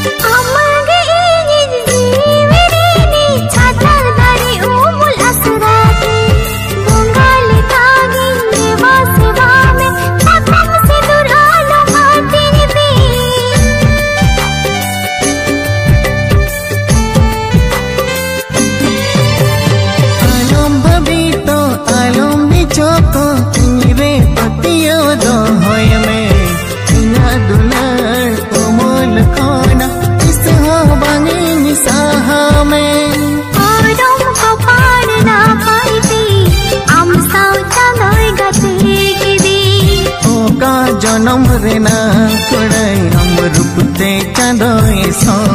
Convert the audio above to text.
जनम रे ना कोड़े हम रूपते चांदोए सो